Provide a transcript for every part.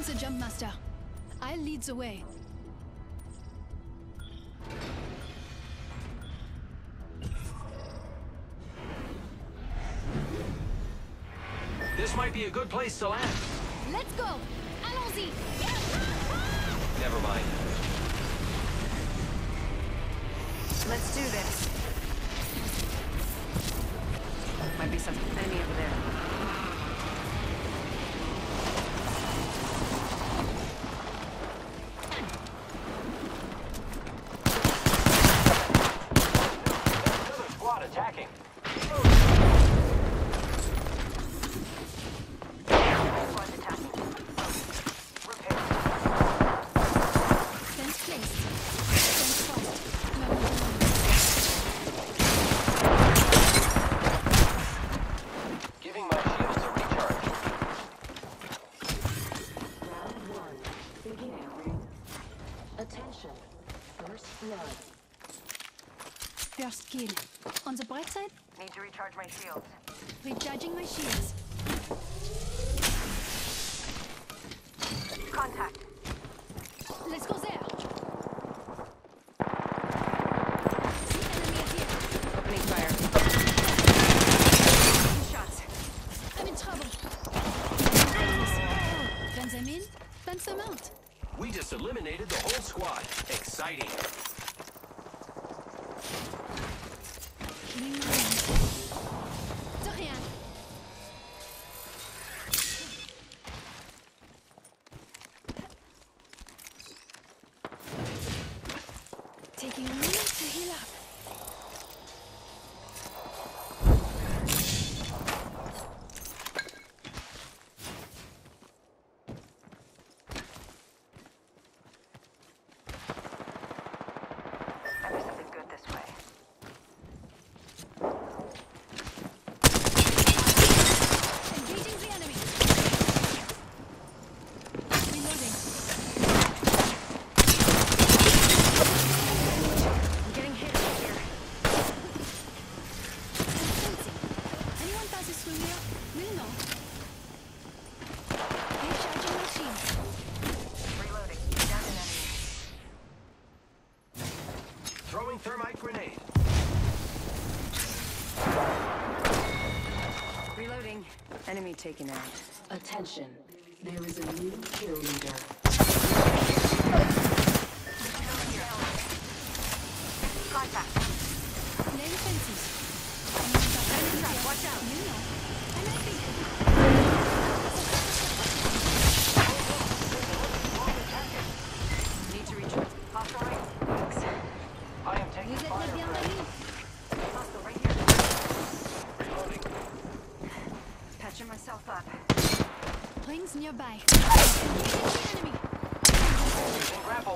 Everyone's a jump master. I'll lead the way. This might be a good place to land. Let's go! Allons-y! Never mind. Let's do this. Might be some enemy over there. Another squad attacking. Fence placed. Fence crossed. Level 1. Giving my shields a recharge. Round 1. Beginning. Attention. First blood. First kill. On the bright side, Need to recharge my shields. recharging my shields. Contact. Let's go there. Enemy is here. Opening fire. Two shots. I'm in trouble. Fence them in, fence them out. We just eliminated the whole squad. Exciting. Killing my men. De rien. Taking a minute to heal up. I wish something good this way. Engaging the enemy. Reloading. I'm getting hit here. Fencing. Anyone passes through here will know. Recharging my shields. Reloading. Down an enemy. Throwing thermite grenade. Reloading. Enemy taken out. Attention. There is a new kill leader. Contact. Laying fences. Anyone passes through here Watch out. will know. I'm helping. Need to recharge. Hostile right. Thanks. I am taking Vous êtes fire. les bienvenus. Hostile right here. Reloading. Patching myself up. Rings nearby. Engaging the enemy. Using grapple.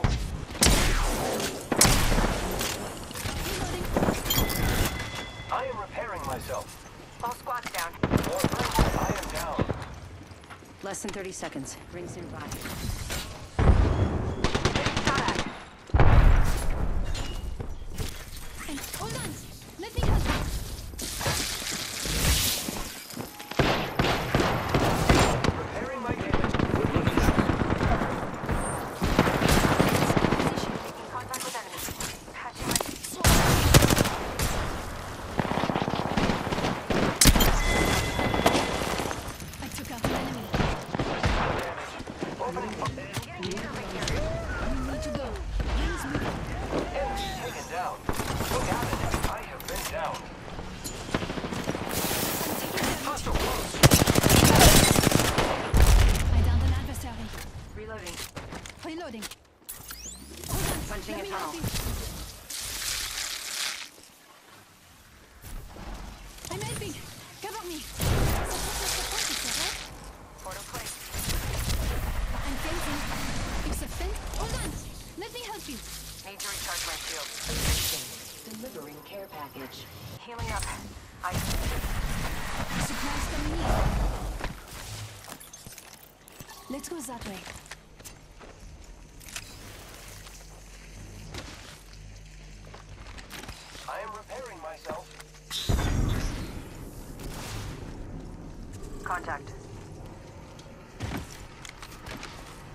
Reloading. I am repairing myself. All squads down. More friendly. I am down. Less than 30 seconds. Rings nearby. And hold on. Let me help. Repairing my damage. Good looking out. Position. Making contact with enemy. Patching my... I took out an enemy. Opening. We need to go. Rings moving. Enemy taken down. Look out, enemy. I have been down. I'm taking damage. Hostile close. I downed an adversary. Reloading. Reloading. Hold on. Punching Let a me help tunnel. you. I'm helping. Cover me. Support, is that right? Portal place. I'm fencing. It's a fence. Hold on. Let me help you. Need to recharge my shield. Attention. Delivering care package. Healing up. I... Supplies coming in. Let's go that way. I am repairing myself. Contact.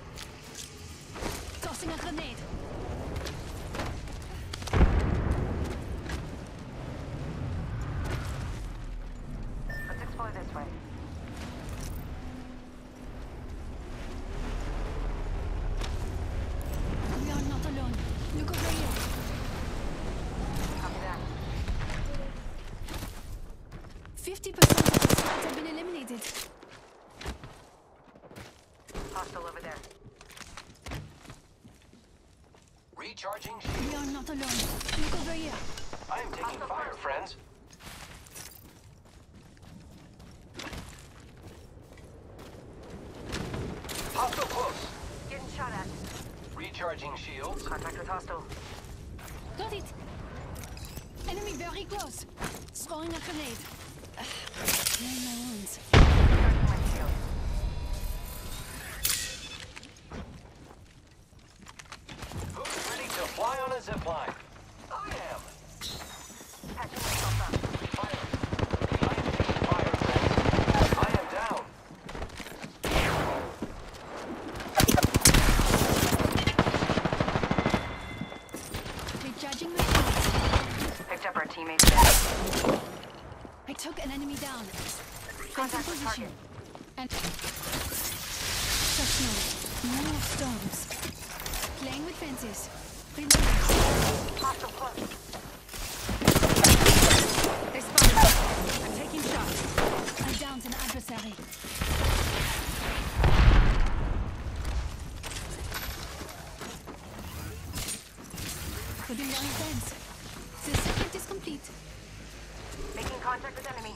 hostile over there. Recharging We shield. are not alone. Look over here. I am taking fire, friends. Hostile close. Getting shot at. Recharging shields. Contact with hostile. Got it. Enemy very close. Throwing a grenade. Healing my wounds. Recharging my shield. Who's ready to fly on a zipline? I am. Patching myself up. Fire. I am taking fire, friends. I am down. Recharging my shields. Picked up our teammates there. I took an enemy down. Contact with Position. target. And just no more storms. Playing with fences. Reloading. Hostile close. They spotted me. I'm taking shots. I downed an adversary. Putting down a fence. The circuit is complete. Making contact with enemy.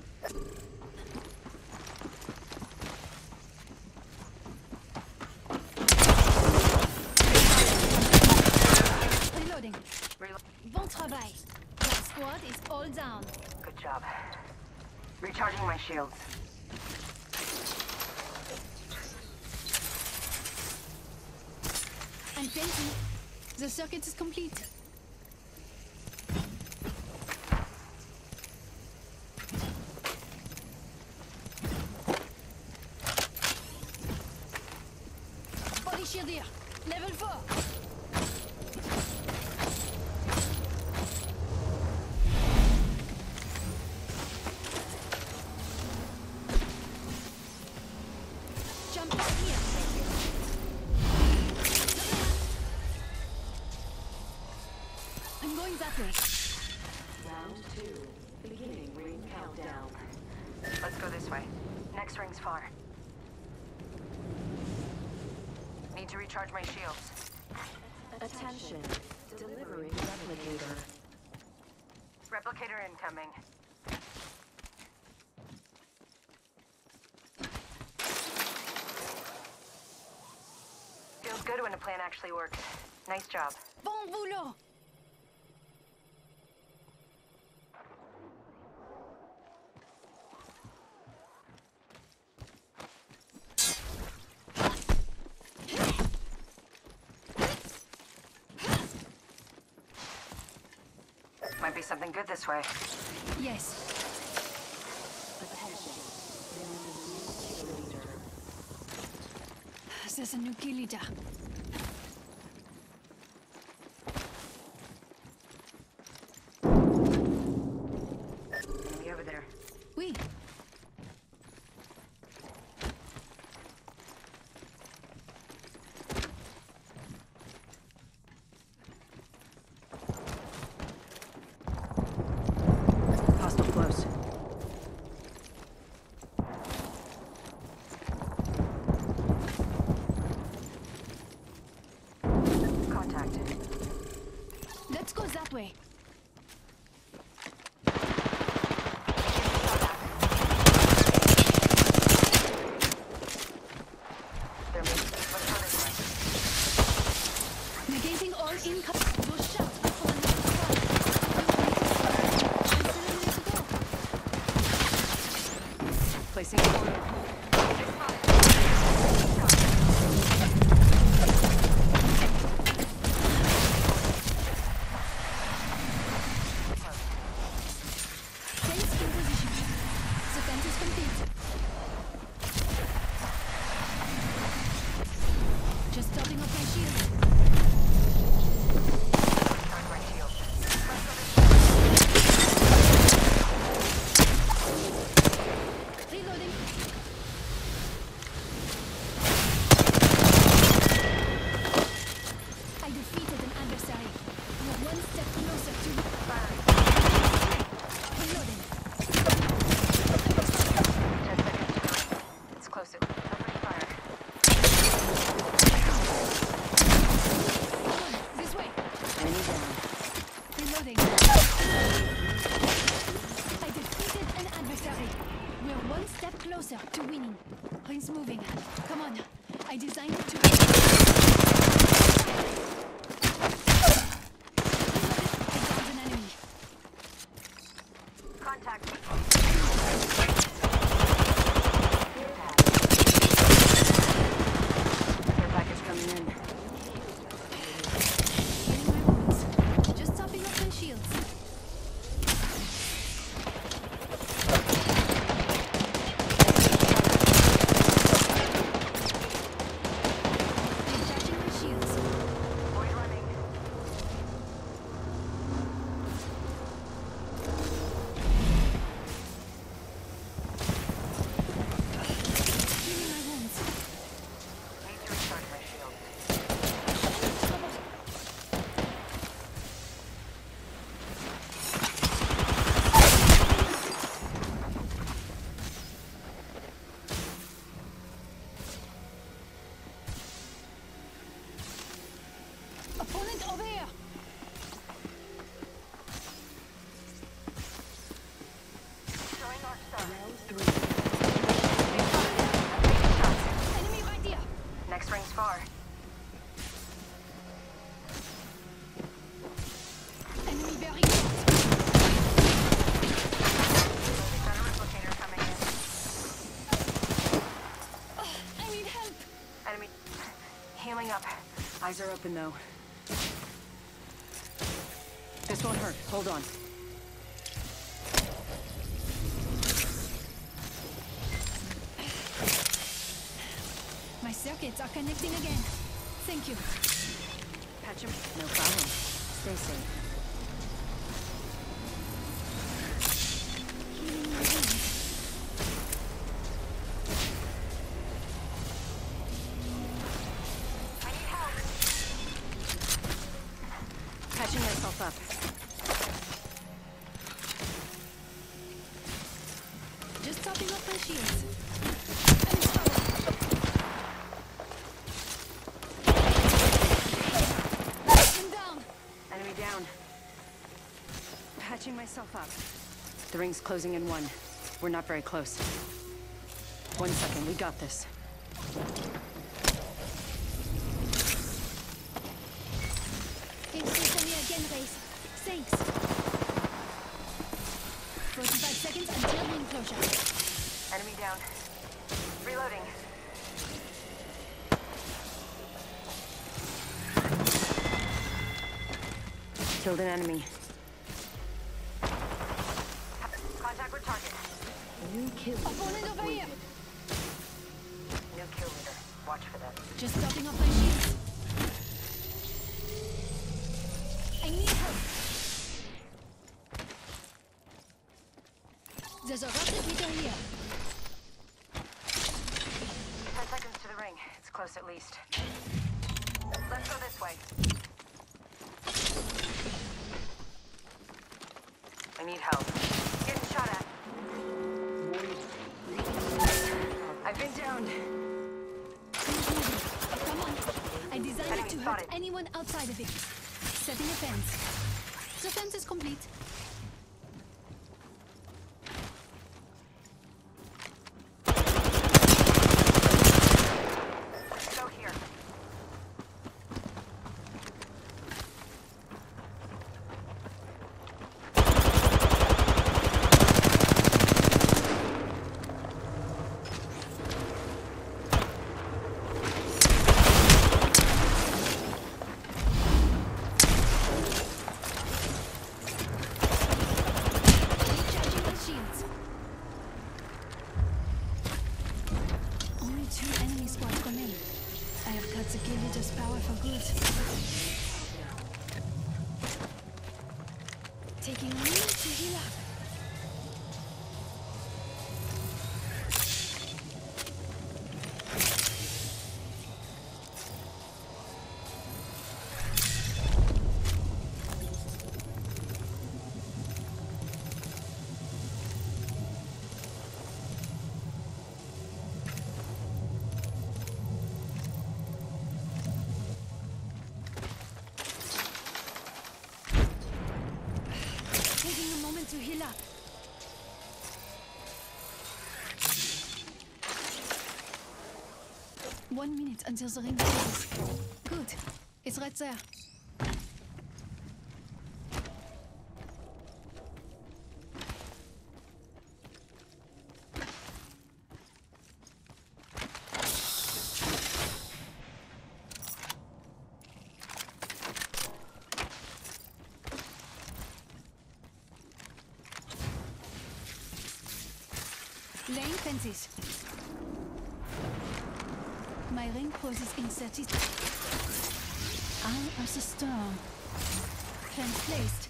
Reloading. Reload. Bon travail. Your squad is all down. Good job. Recharging my shields. I'm fencing. The circuit is complete. Body shield here. Level 4. Jump out here. I'm going that way. Round 2. Beginning ring countdown. Let's go this way. Next ring's far. Need to recharge my shields. Attention. Delivering replicator. Replicator incoming. Feels good when a plan actually works. Nice job. Bon boulot. Might be something good this way. Yes. Attention. There is a new kill leader. There's a new kill leader. Enemy over there. Oui. Hostile close. Contact. Let's go that way. They're moving. Let's go this way. Negating all income. Go shout for the next one. I'm still ready to go. Placing order. Ring's moving. Come on. I designed it to... I downed an enemy. Contact. Care package coming in. Healing my wounds. Just topping up my shields. Recharging my shields. Void running. Healing my wounds. Need to recharge my shield. Opponent over here. Showing our star. Enemy right here. Next ring's far. Enemy very close. Got a replicator coming in. I need help. Enemy. Healing up. Eyes are open though. This won't hurt. Hold on. My circuits are connecting again. Thank you. Patch him. No problem. Stay safe. Healing my wounds. I need help. Patching myself up. Just topping up my shields. I'm sorry. I'm down. Enemy down. Patching myself up. The ring's closing in 1. We're not very close. 1 second. We got this. Thanks for me again, Race. Thanks. 45 seconds until ring closure. Enemy down. Reloading. Killed an enemy. Contact with target. New kill. Opponent over here. New kill leader. Watch for that. Just topping up my shields. I need help. There's a rocket leader here. 10 seconds to the ring. It's close at least. Let's go this way. I need help. Getting shot at. I've been downed. Come on. I designed it Enemy to hurt spotted. anyone outside of it. Setting a fence. The fence is complete. Go here. Recharging my shields. Only 2 enemy squads come in. I have cut the kill leader's power for good. Taking a minute to heal up. Taking a moment to heal 1 minute until the ring closes. Good. It's right there. Laying fences. My ring closes in 30 seconds. Eye of the storm. Fence placed.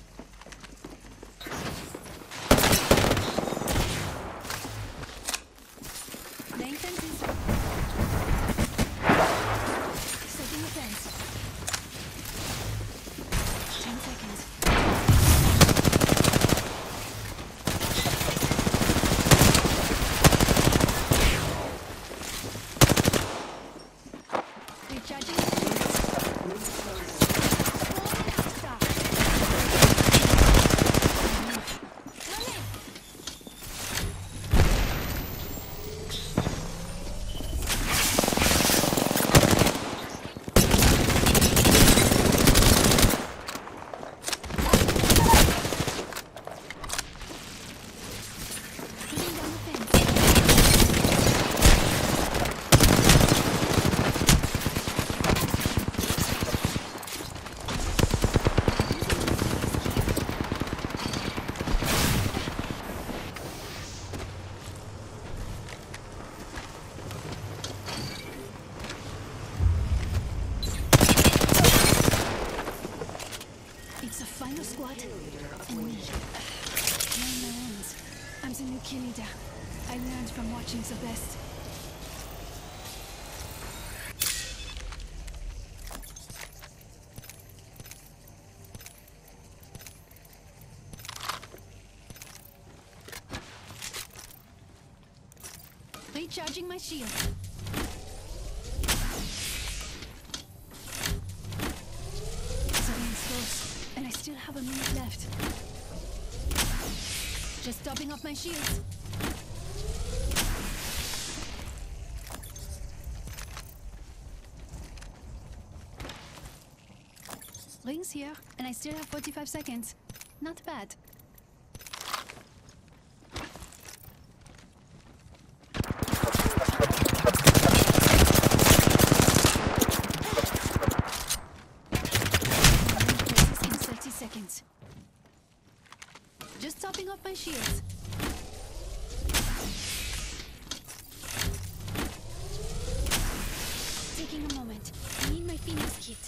Laying fences. Setting the fence. 10 seconds. Recharging the shields. Stop. Running. Pulling down the fence. It's the final squad and me. Playing my hands. I'm the new kill leader. I learned from watching the best. Recharging my shield. The ring's close, and I still have a minute left. Just topping up my shields. Ring's here, and I still have 45 seconds. Not bad. In 30 seconds. Just topping up my shields. Taking a moment. I need my Phoenix kit.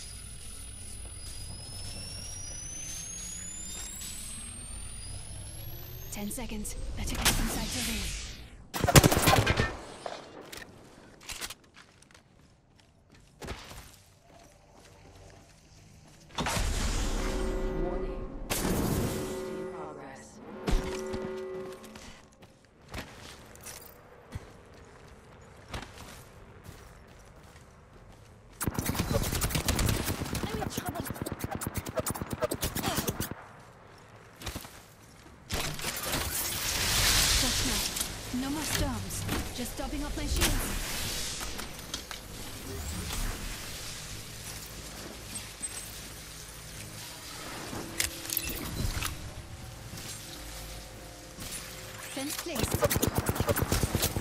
Ten seconds. Better get inside the ring. Warning. In progress. I'm in trouble. Just now. No more storms. Just topping up my shields. Fence placed.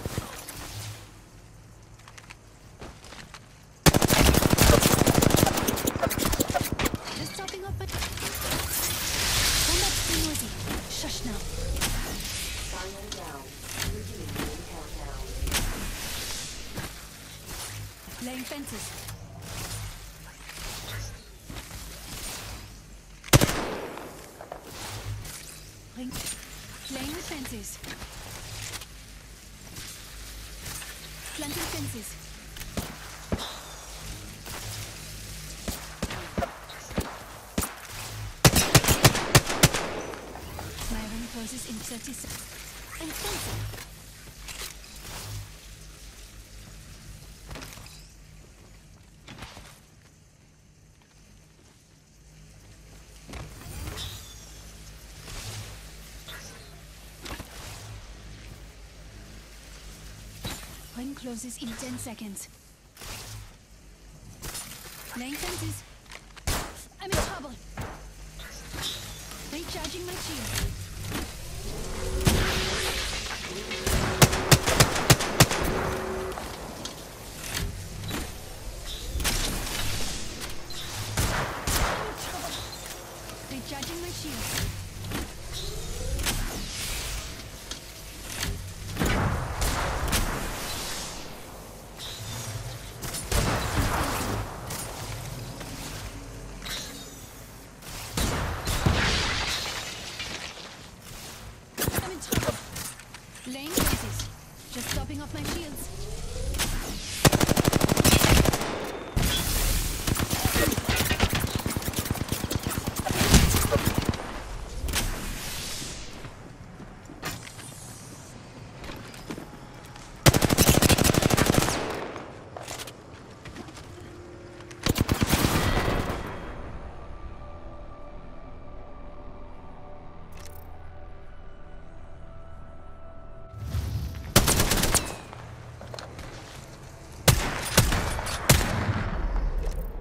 Just topping up my... Combat's too noisy. Shush now. Final down. Beginning countdown. Laying fences. Ring. Laying the fences. Planting fences. My ring closes in 30 seconds. And fencing. Ring closes in 10 seconds. Laying fences. I'm in trouble. Recharging my shield.